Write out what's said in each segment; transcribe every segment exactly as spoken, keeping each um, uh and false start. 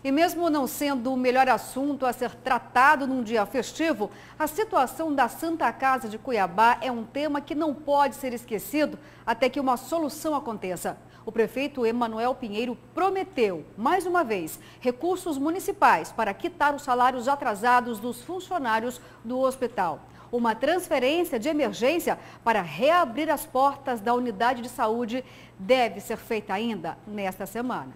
E mesmo não sendo o melhor assunto a ser tratado num dia festivo, a situação da Santa Casa de Cuiabá é um tema que não pode ser esquecido até que uma solução aconteça. O prefeito Emanuel Pinheiro prometeu, mais uma vez, recursos municipais para quitar os salários atrasados dos funcionários do hospital. Uma transferência de emergência para reabrir as portas da unidade de saúde deve ser feita ainda nesta semana.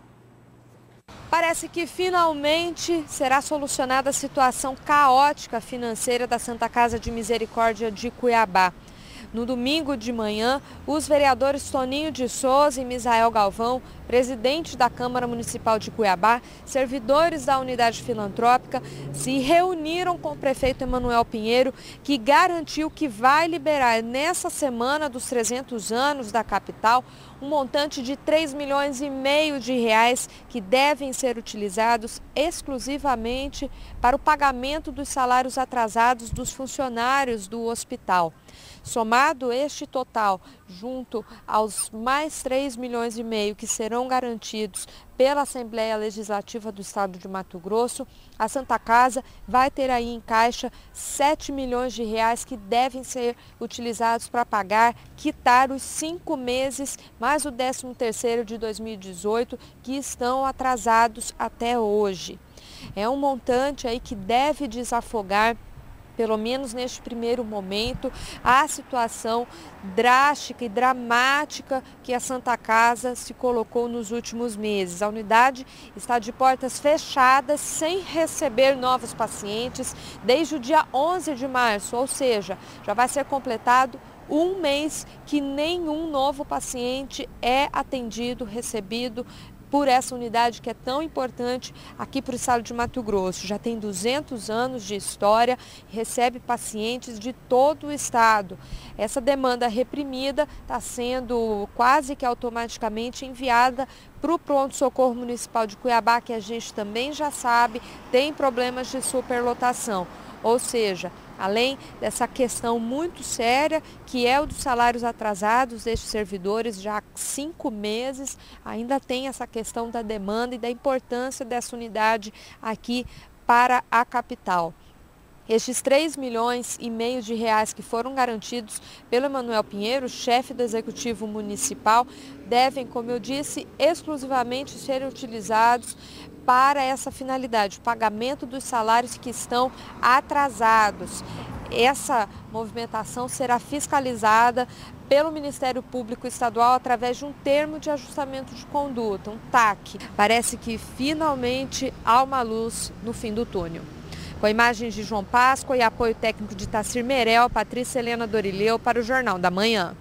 Parece que finalmente será solucionada a situação caótica financeira da Santa Casa de Misericórdia de Cuiabá. No domingo de manhã, os vereadores Toninho de Souza e Misael Galvão, presidente da Câmara Municipal de Cuiabá, servidores da unidade filantrópica, se reuniram com o prefeito Emanuel Pinheiro, que garantiu que vai liberar nessa semana dos trezentos anos da capital um montante de três milhões e meio de reais que devem ser utilizados exclusivamente para o pagamento dos salários atrasados dos funcionários do hospital. Somado este total, junto aos mais três milhões e meio que serão garantidos pela Assembleia Legislativa do Estado de Mato Grosso, a Santa Casa vai ter aí em caixa sete milhões de reais que devem ser utilizados para pagar, quitar os cinco meses, mais o décimo terceiro de dois mil e dezoito, que estão atrasados até hoje. É um montante aí que deve desafogar, pelo menos neste primeiro momento, a situação drástica e dramática que a Santa Casa se colocou nos últimos meses. A unidade está de portas fechadas, sem receber novos pacientes, desde o dia onze de março, ou seja, já vai ser completado um mês que nenhum novo paciente é atendido, recebido por essa unidade que é tão importante aqui para o estado de Mato Grosso. Já tem duzentos anos de história, recebe pacientes de todo o estado. Essa demanda reprimida está sendo quase que automaticamente enviada para o pronto-socorro municipal de Cuiabá, que a gente também já sabe tem problemas de superlotação. Ou seja, além dessa questão muito séria, que é o dos salários atrasados destes servidores já há cinco meses, ainda tem essa questão da demanda e da importância dessa unidade aqui para a capital. Estes três milhões e meio de reais que foram garantidos pelo Emanuel Pinheiro, chefe do Executivo Municipal, devem, como eu disse, exclusivamente ser utilizados para essa finalidade, o pagamento dos salários que estão atrasados. Essa movimentação será fiscalizada pelo Ministério Público Estadual através de um termo de ajustamento de conduta, um T A C. Parece que finalmente há uma luz no fim do túnel. Com imagens de João Páscoa e apoio técnico de Tacir Merel, Patrícia Helena Dorileu para o Jornal da Manhã.